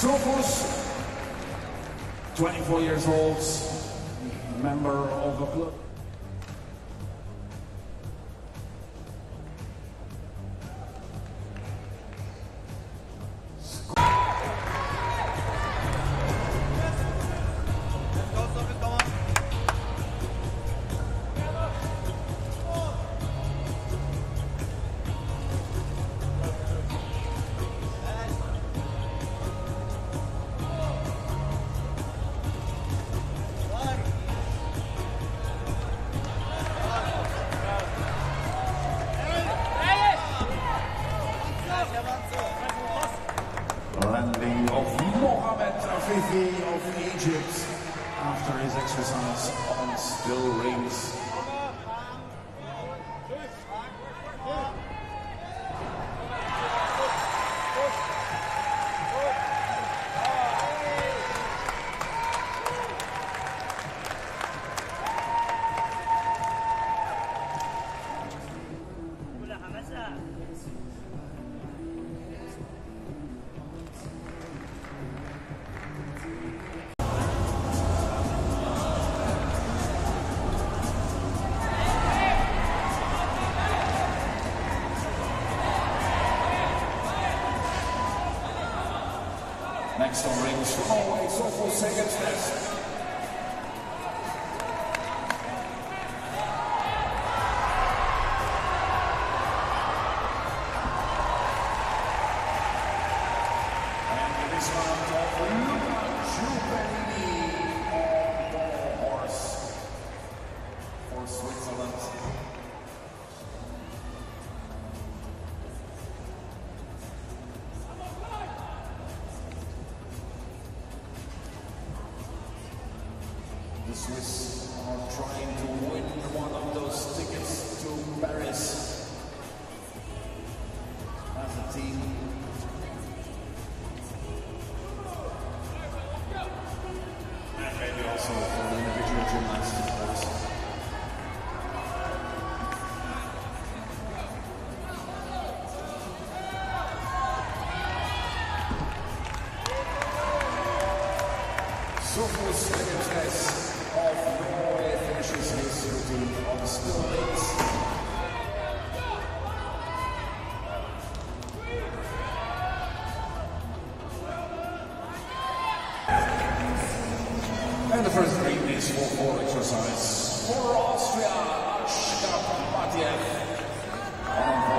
Sofus, 24 years old, member of the club. Landing of Mohamed Afifi of Egypt after his exercise on still rings. Next on rings from Norway, Sofus Segerstedt. And in this round of Luca Giuperini on the horse for Switzerland. The Swiss are trying to win one of those tickets to Paris as a team. And maybe also for the individual gymnastics also. Sofus Segerstedt of Norway finishes his routine on still rings. And the first green is for exercise for Austria, Ashkat Matiev.